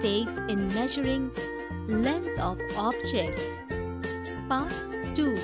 mistakes in measuring length of objects. Part 2.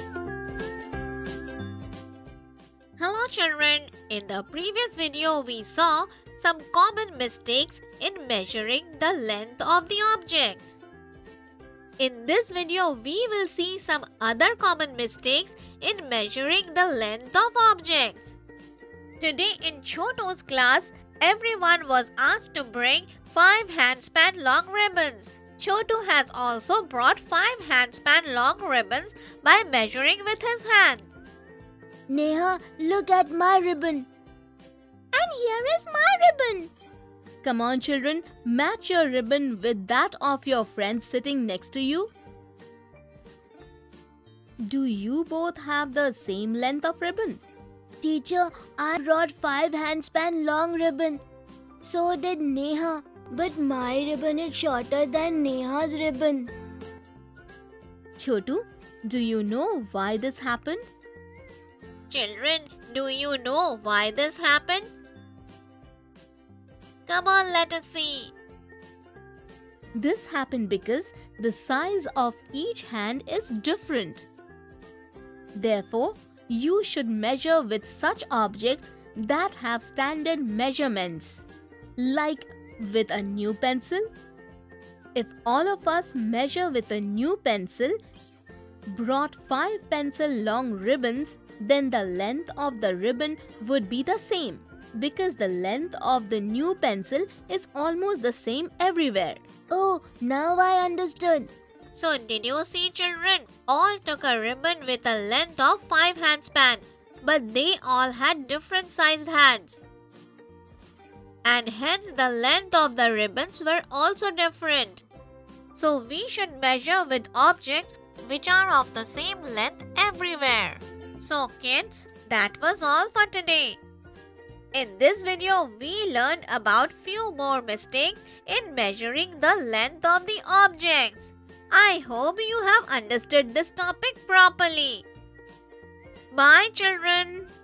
Hello children, in the previous video we saw some common mistakes in measuring the length of the objects. In this video we will see some other common mistakes in measuring the length of objects. Today in Chotu's class, everyone was asked to bring 5 handspan long ribbons. Chotu has also brought 5 handspan long ribbons by measuring with his hand. Neha, look at my ribbon. And here is my ribbon. Come on children, match your ribbon with that of your friend sitting next to you. Do you both have the same length of ribbon? Teacher, I brought 5 handspan long ribbon. So did Neha. But my ribbon is shorter than Neha's ribbon. Chotu, do you know why this happened? Children, do you know why this happened? Come on, let us see. This happened because the size of each hand is different. Therefore, you should measure with such objects that have standard measurements. Like with a new pencil. If all of us measure with a new pencil, brought 5 pencil long ribbons, then the length of the ribbon would be the same because the length of the new pencil is almost the same everywhere. Oh, now I understood. So did you see children? All took a ribbon with a length of 5 handspan, but they all had different sized hands. And hence the length of the ribbons were also different. So we should measure with objects which are of the same length everywhere. So kids, that was all for today. In this video, we learned about few more mistakes in measuring the length of the objects. I hope you have understood this topic properly. Bye children.